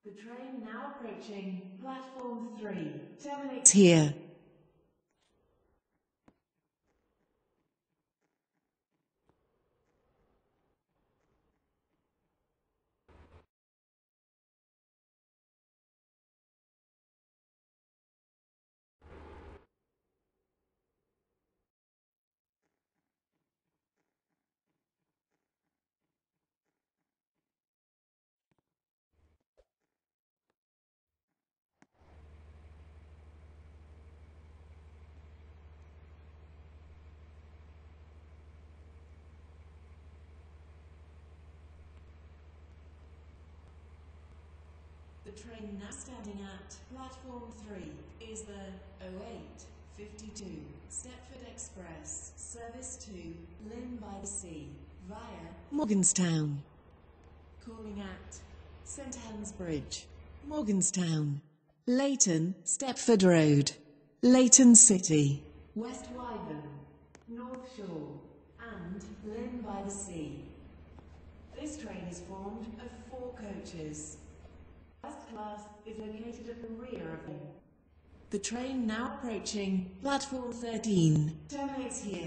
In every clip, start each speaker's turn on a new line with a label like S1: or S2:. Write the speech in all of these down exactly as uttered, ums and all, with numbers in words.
S1: The train now approaching platform three terminates here. The train now standing at platform three is the oh eight fifty-two Stepford Express, service to Lynn by the Sea via Morganstown. Calling at St Helens Bridge, Morganstown, Leighton, Stepford Road, Leighton City, West Wyvern, North Shore, and Lynn by the Sea. This train is formed of four coaches. First class is located at the rear of the. The train now approaching platform thirteen terminates here.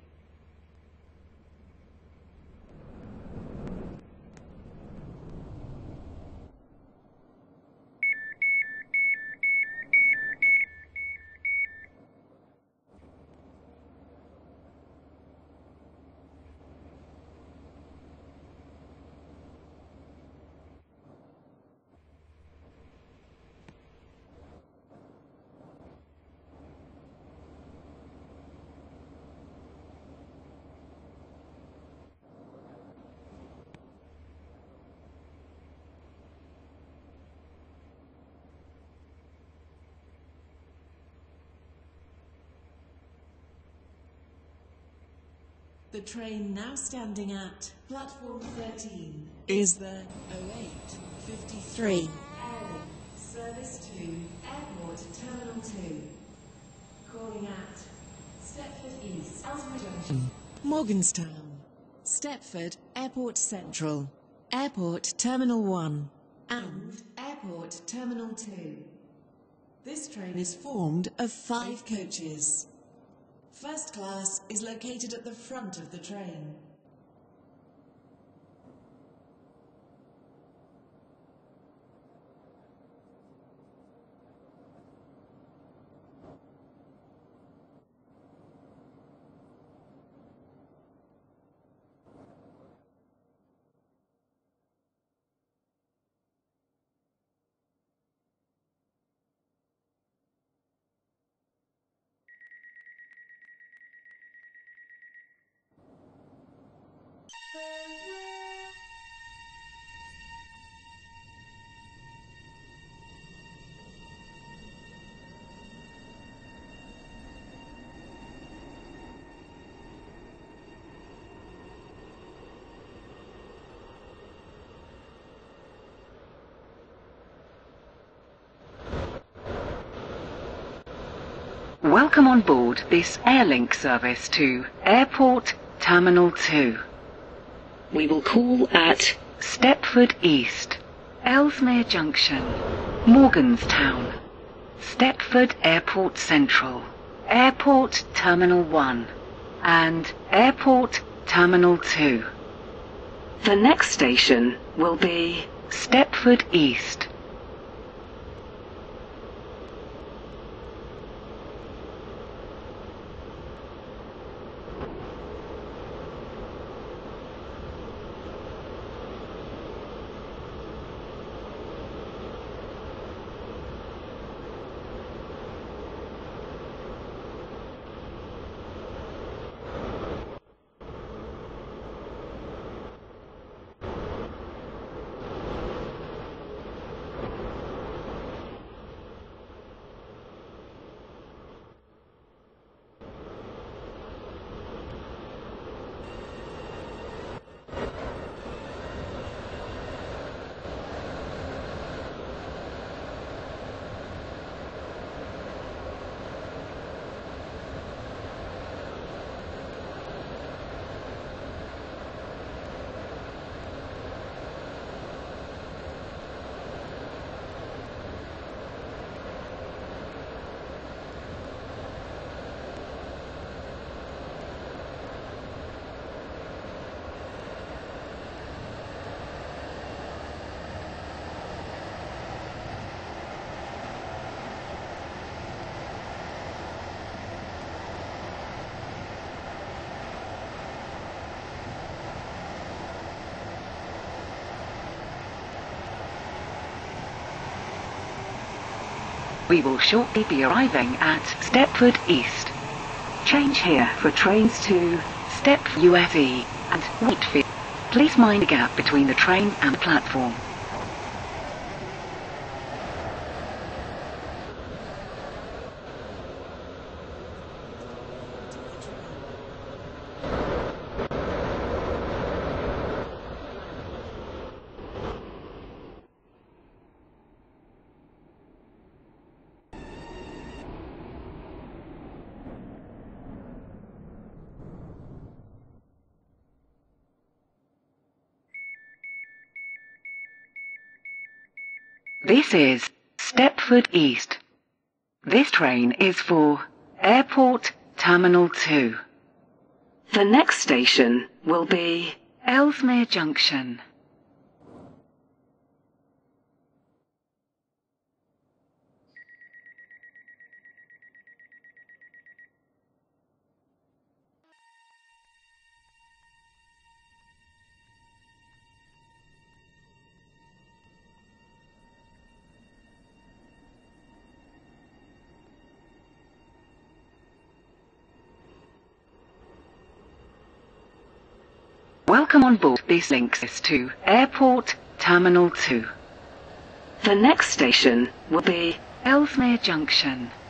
S1: The train now standing at platform thirteen is the oh eight fifty-three Airlink, service to Airport Terminal two. Calling at Stepford East, Ellesmere Junction, Morganstown, Stepford Airport Central, Airport Terminal one, and Airport Terminal two. This train is formed of five coaches. First class is located at the front of the train.
S2: Welcome on board this Airlink service to Airport Terminal two. We will call at Stepford East, Ellesmere Junction, Morganstown, Stepford Airport Central, Airport Terminal one, and Airport Terminal two. The next station will be Stepford East. We will shortly be arriving at Stepford East. Change here for trains to Stepford U F E and Whitefield. Please mind the gap between the train and the platform. This is Stepford East. This train is for Airport Terminal two. The next station will be Ellesmere Junction. Welcome on board. This links us to Airport Terminal two. The next station will be Ellesmere Junction.